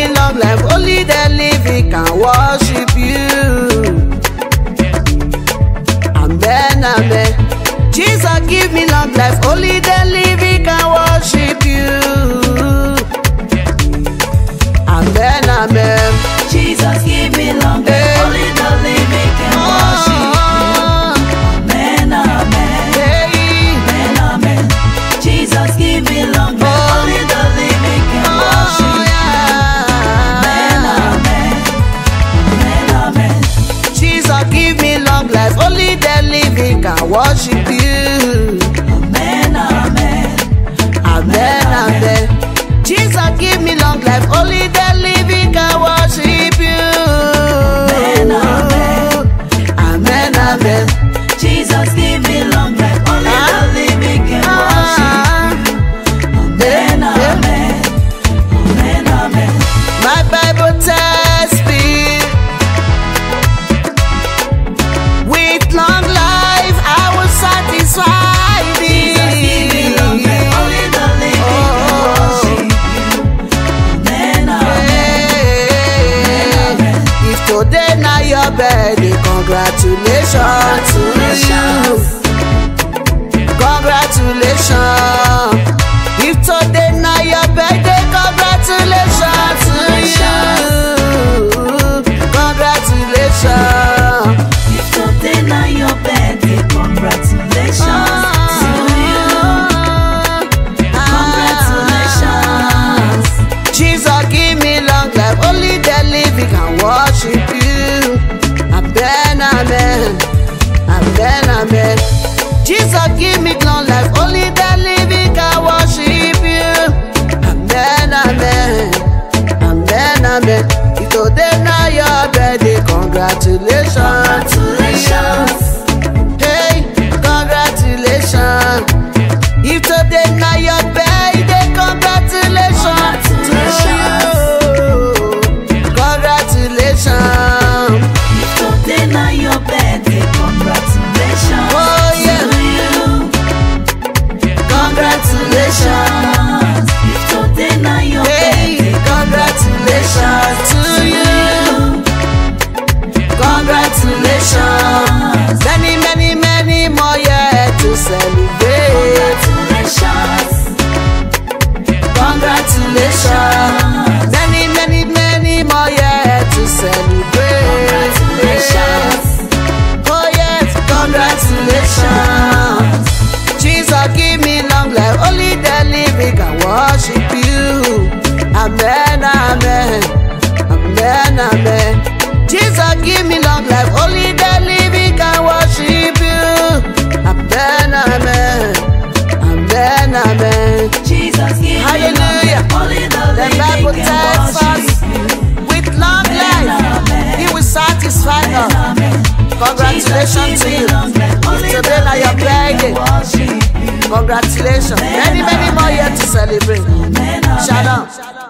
me long life, only the living can worship you. Amen, amen. Jesus give me long life, only the living can worship you. Amen, amen. Jesus give me long life, only the living can worship you. Amen, amen. Amen, amen. Jesus give me long life, only the living can worship you. Amen, amen. Amen, amen. Jesus give me long life, only the living can worship you. Amen, amen. Amen, amen. Jesus give me long life, only the living can worship you. Amen, amen. Amen, amen. Jesus give me long life, only the living can worship you. Amen, amen. Amen, amen. My Bible tells me, with long life I will satisfy thee. Jesus give me long life, only the living can worship you. Amen, amen. If today now your birthday, congratulations to you. Congratulations. If today now your birthday, congratulations to you. Congratulations. If today now your birthday, congratulations to you. Congratulations. Jesus give me long life, only the living can worship you. Amen, amen. Amen, amen. Jesus give me long life, only the living can worship you. Amen, amen. Amen, amen. If today now your birthday, congratulations. Congratulations. Hey, congratulations. If today now your birthday, congratulations to you. Congratulations. If today now your birthday, congratulations Oh, yeah. to you. Congratulations. If today now your Hey, birthday, congratulations to you. Congratulations. Many, many, many more years to celebrate. Congratulations. Congratulations. Many, many, many more years to celebrate. Congratulations. Oh yes, congratulations. Jesus give me long life, only the living can worship you. Amen, amen. Amen, amen. Jesus give me long life, only the living can worship you. Amen, amen. Amen, amen. Jesus give me long Hallelujah. life, only the The living Bible can tells us, worship you. with long life, He will satisfy us. Amen. Congratulations to you. If today now your birthday, congratulations. Many, many more years to celebrate. Shalom.